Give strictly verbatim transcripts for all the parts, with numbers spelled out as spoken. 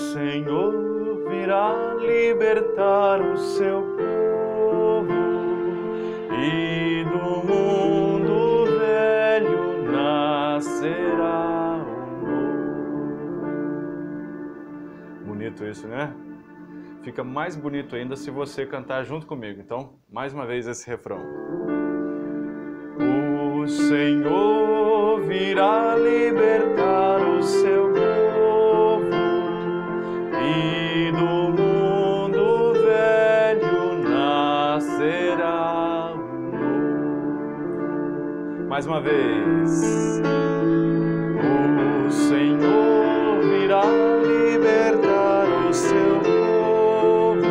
Senhor virá libertar o seu povo, e do mundo velho nascerá um novo. Bonito isso, né? Fica mais bonito ainda se você cantar junto comigo. Então, mais uma vez esse refrão. O Senhor virá libertar o seu povo, e do mundo velho nascerá um novo. Mais uma vez. O Senhor virá libertar o seu povo,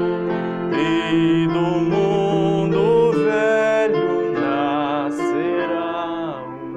e do mundo velho nascerá um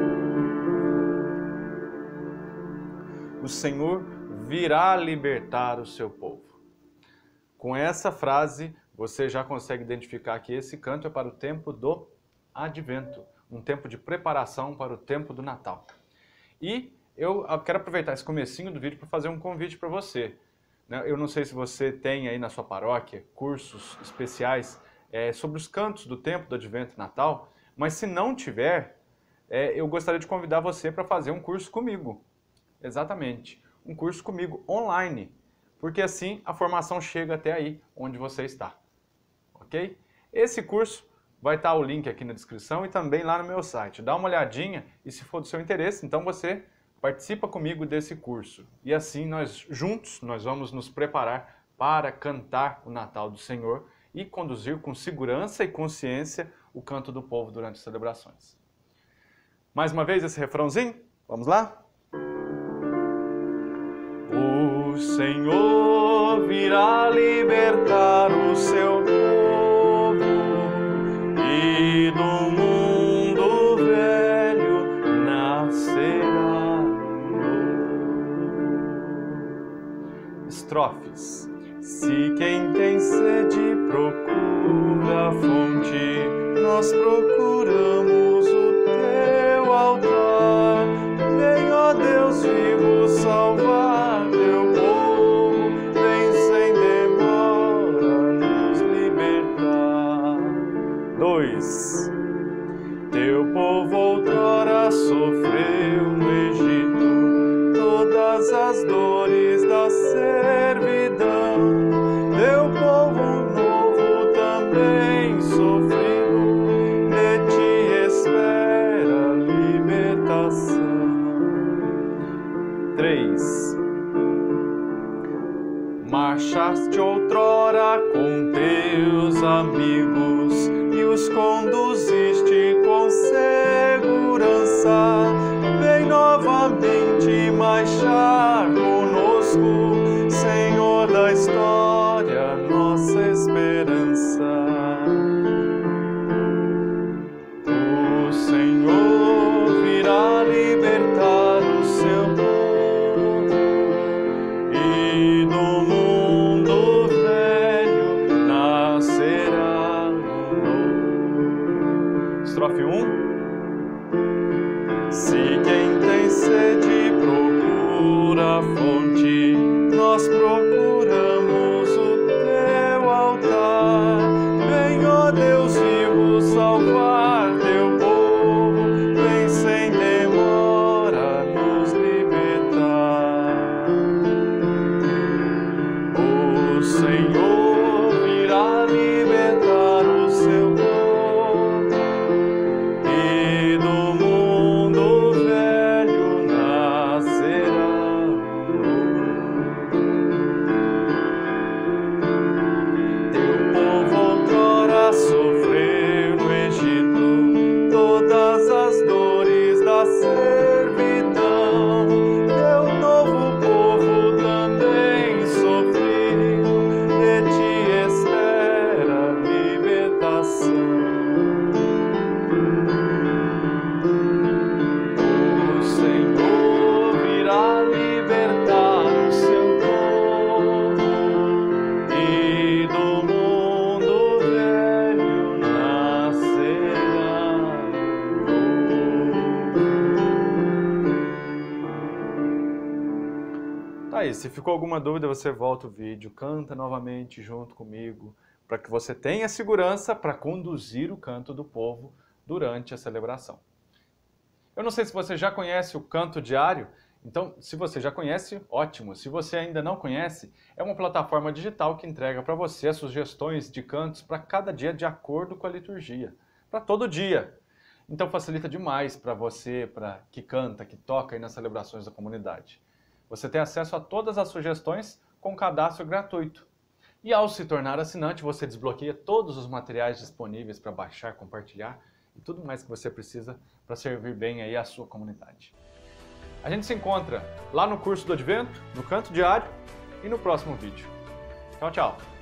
novo. O Senhor virá libertar o seu povo. Com essa frase, você já consegue identificar que esse canto é para o tempo do Advento, um tempo de preparação para o tempo do Natal. E eu quero aproveitar esse comecinho do vídeo para fazer um convite para você. Eu não sei se você tem aí na sua paróquia cursos especiais é, sobre os cantos do tempo do Advento e Natal, mas se não tiver, é, eu gostaria de convidar você para fazer um curso comigo. Exatamente, um curso comigo online, porque assim a formação chega até aí onde você está, ok? Esse curso vai estar o link aqui na descrição e também lá no meu site. Dá uma olhadinha e se for do seu interesse, então você participa comigo desse curso. E assim nós juntos nós vamos nos preparar para cantar o Natal do Senhor e conduzir com segurança e consciência o canto do povo durante as celebrações. Mais uma vez esse refrãozinho? Vamos lá? O Senhor virá libertar o seu povo, e do mundo velho nascerá um novo. Estrofes. Se quem tem sede procura a fonte, nós procuramos o teu altar. Vem, ó Deus vivo, salvar teu povo, vem sem demora nos libertar. Dois. Teu povo outrora sofreu no Egito todas as dores da servidão. Teu povo novo também sofrido, de ti espera libertação. Três. Marchaste outrora com teus amigos e os conduziste com segurança. Vem novamente marchar conosco, Senhor da história, nossa esperança. O Senhor virá libertar o seu povo, e do mundo velho nascerá um novo. Estrofe um. Se quem tem sede procura a fonte, nós procuramos o teu altar. Vem, ó Deus vivo, salvar teu povo, vem sem demora nos libertar. O Senhor virá libertar o seu povo, e do mundo velho nascerá um novo. aí, se ficou alguma dúvida, você volta o vídeo, canta novamente junto comigo, para que você tenha segurança para conduzir o canto do povo durante a celebração. Eu não sei se você já conhece o Canto Diário, então se você já conhece, ótimo. Se você ainda não conhece, é uma plataforma digital que entrega para você as sugestões de cantos para cada dia de acordo com a liturgia, para todo dia. Então facilita demais para você, para que canta, que toca aí nas celebrações da comunidade. Você tem acesso a todas as sugestões com cadastro gratuito. E ao se tornar assinante, você desbloqueia todos os materiais disponíveis para baixar, compartilhar e tudo mais que você precisa para servir bem aí a sua comunidade. A gente se encontra lá no curso do Advento, no Canto Diário e no próximo vídeo. Tchau, tchau!